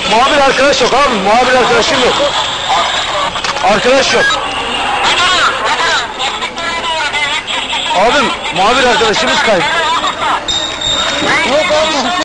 Muhabir arkadaş yok abi, muhabir arkadaşım yok. Arkadaş yok. Abim, muhabir arkadaşımız kayıp.